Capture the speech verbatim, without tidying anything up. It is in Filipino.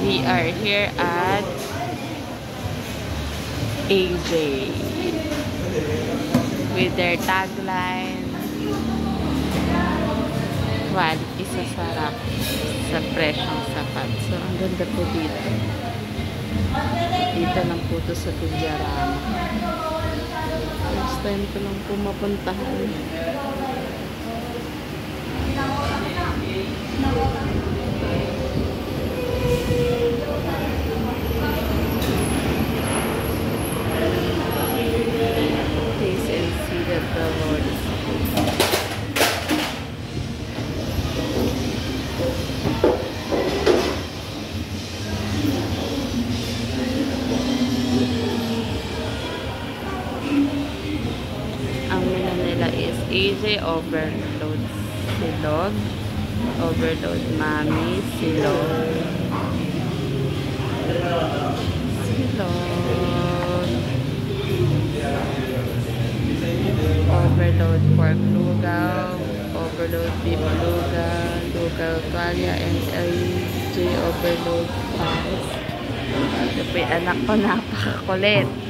We are here at A J with their tagline, quality sa sarap sa presyong sapat. So, ang ganda po dito. Dito lang po ito sa Pillarama. First time ko lang po mapuntahan. Taste and see that the Lord is good. Ang menu nila is A J Overload Silog, Overload Mami Silog, Silog, Overload Pork Lugaw, Overload Beef Lugaw, Lugaw Tuwalya, and A J Overload Paris. Ito po yung anak ko, napakakulit.